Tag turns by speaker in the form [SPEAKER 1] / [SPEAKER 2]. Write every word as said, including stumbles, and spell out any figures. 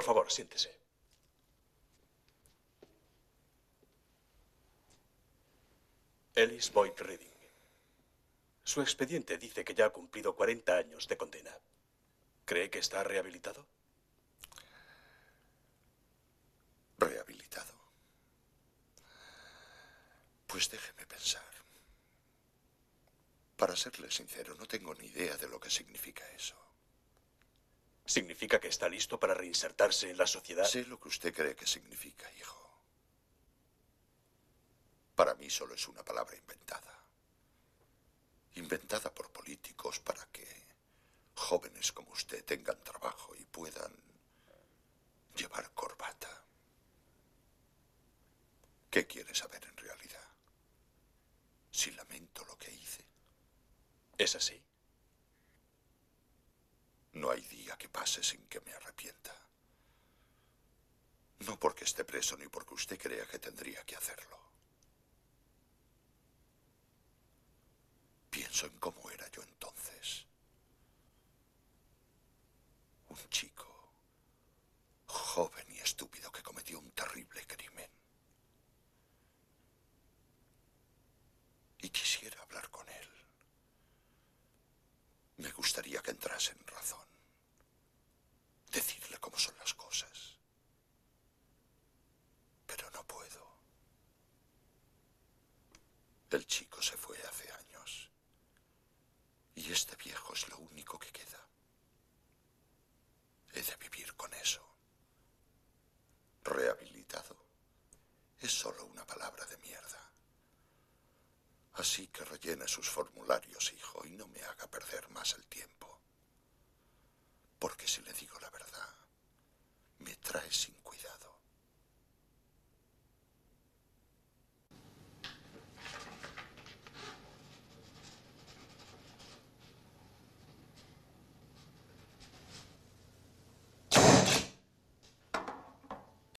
[SPEAKER 1] favor, siéntese. Ellis Boyd Reading. Su expediente dice que ya ha cumplido cuarenta años de condena. ¿Cree que está rehabilitado?
[SPEAKER 2] ¿Rehabilitado? Pues déjeme pensar. Para serle sincero, no tengo ni idea de lo que significa eso.
[SPEAKER 1] ¿Significa que está listo para reinsertarse en la sociedad?
[SPEAKER 2] Sé lo que usted cree que significa, hijo. Para mí solo es una palabra inventada. Inventada por políticos para que jóvenes como usted tengan trabajo y puedan llevar corbata. ¿Qué quiere saber en realidad? Si lamento lo que hice.
[SPEAKER 1] ¿Es así?
[SPEAKER 2] No hay día que pase sin que me arrepienta. No porque esté preso ni porque usted crea que tendría que hacerlo. Pienso en cómo era yo entonces. Un chico joven y estúpido que cometió un terrible crimen. Y quisiera hablar con él. Me gustaría que entrase en razón. Decirle cómo son las cosas. Pero no puedo. El chico se fue hace años. Y este viejo es lo único que queda. He de vivir con eso. Rehabilitado es solo una palabra de mierda. Así que rellene sus formularios, hijo, y no me haga perder más el tiempo. Porque si le digo la verdad,